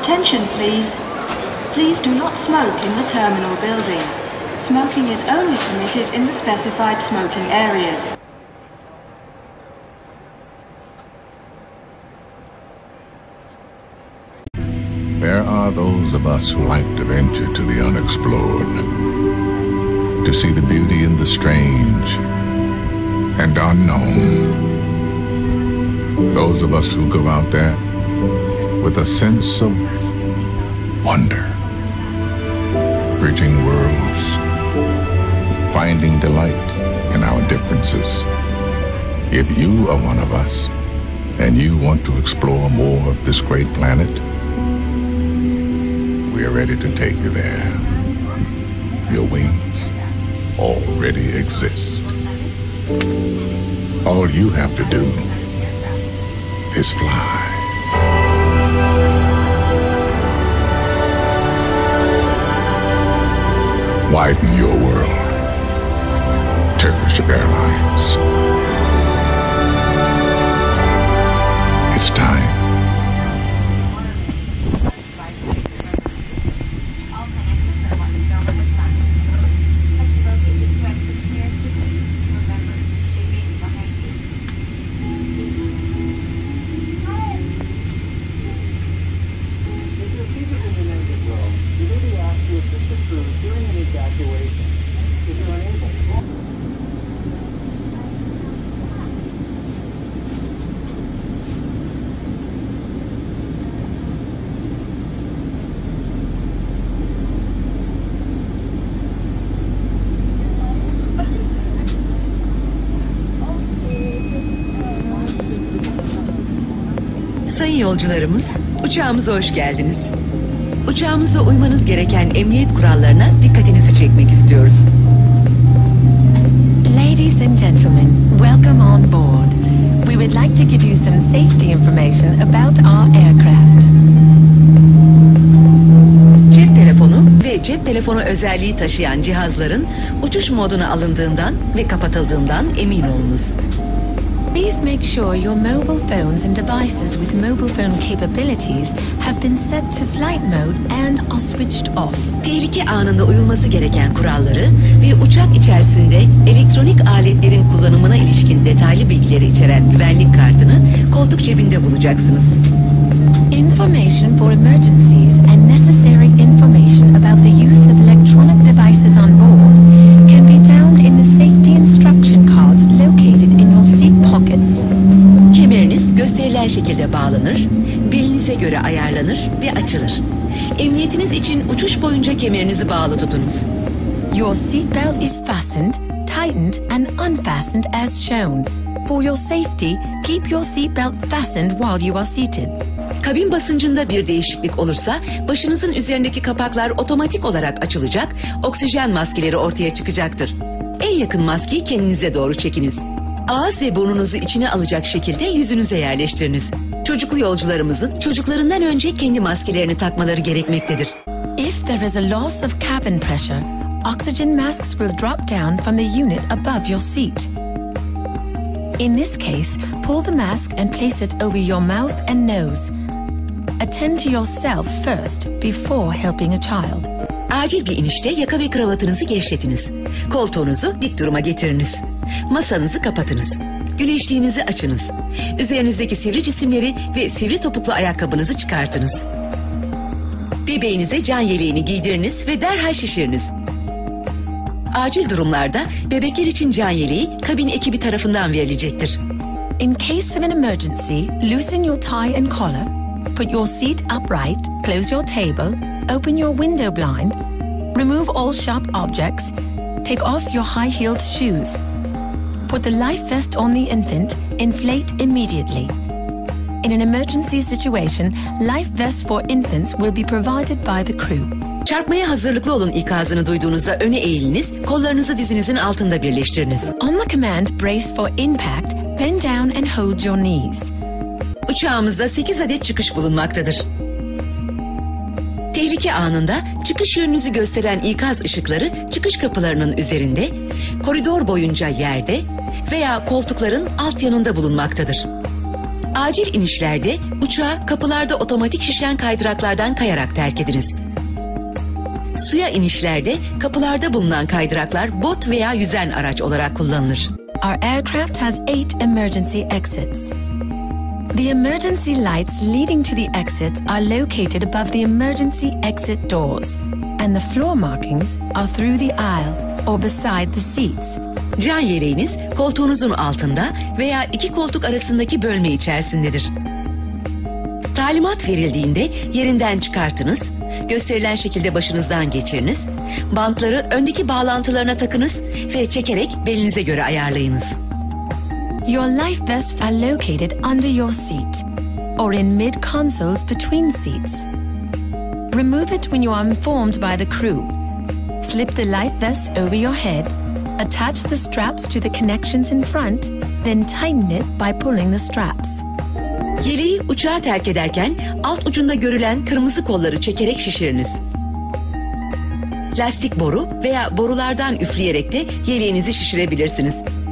Attention please. Please do not smoke in the terminal building. Smoking is only permitted in the specified smoking areas. There are those of us who like to venture to the unexplored, to see the beauty in the strange and unknown. Those of us who go out there with a sense of wonder, bridging worlds, finding delight in our differences. If you are one of us and you want to explore more of this great planet, we are ready to take you there. Your wings already exist. All you have to do is fly. Widen your world. Turkish Airlines. It's time. Sayın yolcularımız, uçağımıza hoş geldiniz. Uçağımızda uymanız gereken emniyet kurallarına dikkatinizi çekmek istiyoruz. Ladies and gentlemen, welcome on board. We would like to give you some safety information about our aircraft. Cep telefonu ve cep telefonu özelliği taşıyan cihazların uçuş moduna alındığından ve kapatıldığından emin olunuz. Please make sure your mobile phones and devices with mobile phone capabilities have been set to flight mode and are switched off. Tehlike anında uyulması gereken kuralları ve uçak içerisinde elektronik aletlerin kullanımına ilişkin detaylı bilgileri içeren güvenlik kartını koltuk cebinde bulacaksınız. Information for emergencies and necessary information about the use of electronic devices on board can be found in the safety instruction cards located in your seat pockets. Kemeriniz gösterilen şekilde bağlanır, belinize göre ayarlanır ve açılır. Emniyetiniz için uçuş boyunca kemerinizi bağlı tutunuz. Your seatbelt is fastened, tightened and unfastened as shown. For your safety, keep your seatbelt fastened while you are seated. Kabin basıncında bir değişiklik olursa başınızın üzerindeki kapaklar otomatik olarak açılacak, oksijen maskeleri ortaya çıkacaktır. En yakın maskeyi kendinize doğru çekiniz. Ağız ve burnunuzu içine alacak şekilde yüzünüze yerleştiriniz. Çocuklu yolcularımızın çocuklarından önce kendi maskelerini takmaları gerekmektedir. If there is a loss of cabin pressure, oxygen masks will drop down from the unit above your seat. In this case, pull the mask and place it over your mouth and nose. Attend to yourself first before helping a child. Acil bir inişte yaka ve kravatınızı gevşetiniz. Koltuğunuzu dik duruma getiriniz. Masanızı kapatınız. Güneşliğinizi açınız. Üzerinizdeki sivri cisimleri ve sivri topuklu ayakkabınızı çıkartınız. Bebeğinize can yeleğini giydiriniz ve derhal şişiriniz. Acil durumlarda bebekler için can yeleği kabin ekibi tarafından verilecektir. In case of an emergency, loosen your tie and collar, put your seat upright, close your table, open your window blind, remove all sharp objects, take off your high-heeled shoes. Put the life vest on the infant, inflate immediately. In an emergency situation, life vests for infants will be provided by the crew. Çarpmaya hazırlıklı olun ikazını duyduğunuzda öne eğiliniz, kollarınızı dizinizin altında birleştiriniz. On the command brace for impact, bend down and hold your knees. Uçağımızda 8 adet çıkış bulunmaktadır. Tehlike anında çıkış yönünüzü gösteren ikaz ışıkları çıkış kapılarının üzerinde, koridor boyunca yerde veya koltukların alt yanında bulunmaktadır. Acil inişlerde uçağı kapılarda otomatik şişen kaydıraklardan kayarak terk ediniz. Suya inişlerde kapılarda bulunan kaydıraklar bot veya yüzen araç olarak kullanılır. Our aircraft has 8 emergency exits. The emergency lights leading to the exits are located above the emergency exit doors, and the floor markings are through the aisle or beside the seats. Can yeleğiniz koltuğunuzun altında veya iki koltuk arasındaki bölme içerisindedir. Talimat verildiğinde yerinden çıkartınız, gösterilen şekilde başınızdan geçiriniz, bantları öndeki bağlantılarına takınız ve çekerek belinize göre ayarlayınız. Your life vests are located under your seat or in mid-consoles between seats. Remove it when you are informed by the crew. Slip the life vest over your head, attach the straps to the connections in front, then tighten it by pulling the straps. Yeleği uçağı terk ederken alt ucunda görülen kırmızı kolları çekerek şişiriniz. Lastik boru veya borulardan üfleyerek de yeleğinizi şişirebilirsiniz.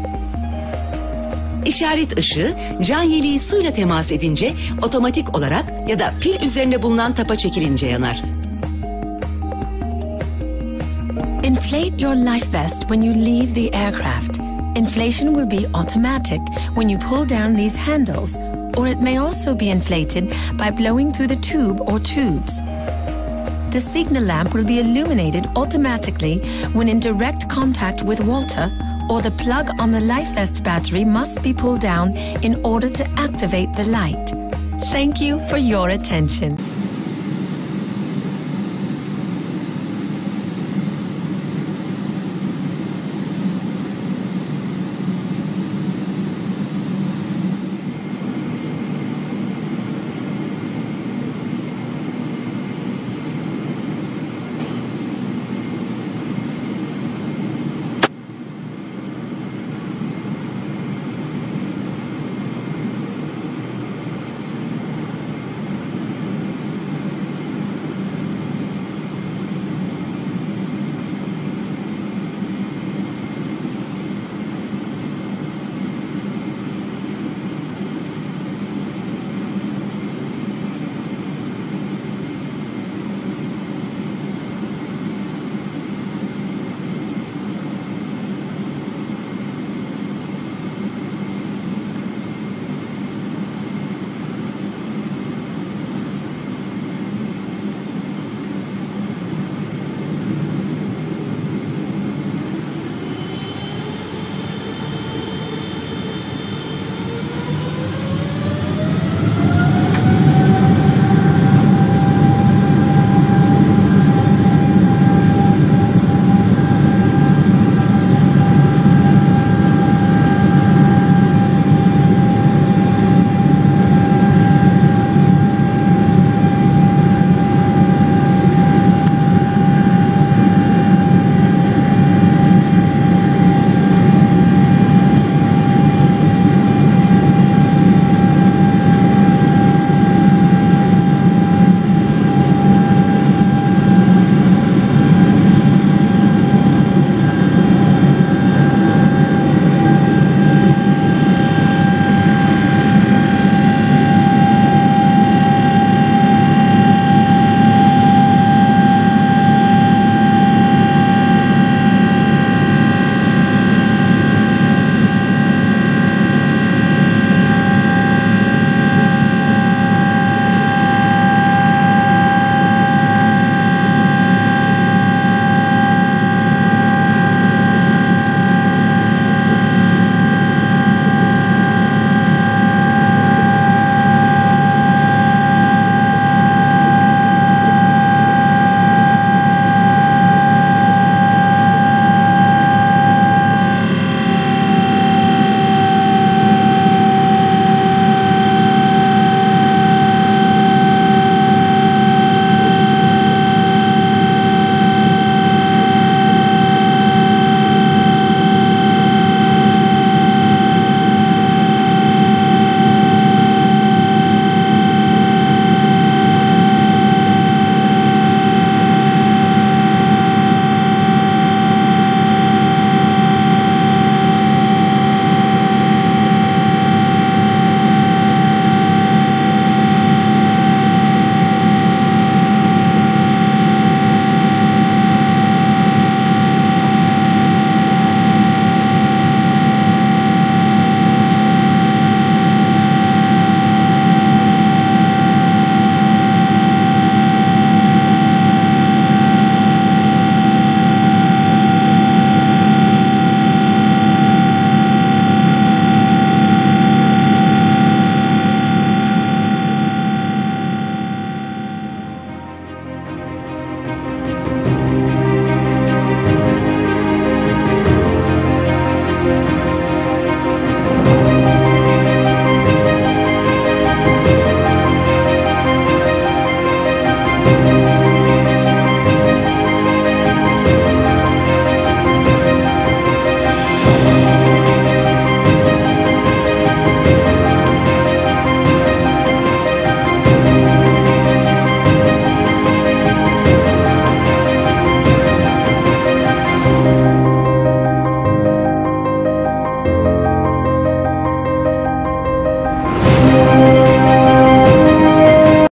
İşaret ışığı can yeleği suyla temas edince otomatik olarak ya da pil üzerinde bulunan tapa çekilince yanar. Inflate your life vest when you leave the aircraft. Inflation will be automatic when you pull down these handles, or it may also be inflated by blowing through the tube or tubes. The signal lamp will be illuminated automatically when in direct contact with water, or the plug on the life vest battery must be pulled down in order to activate the light. Thank you for your attention.